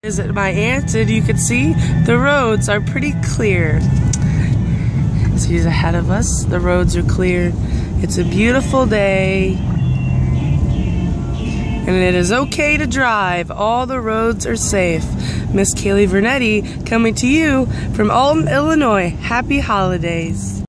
Visit my aunt, and you can see the roads are pretty clear. She's ahead of us. The roads are clear. It's a beautiful day, and it is okay to drive. All the roads are safe. Miss Kaylee Vernetti coming to you from Alton, Illinois. Happy holidays.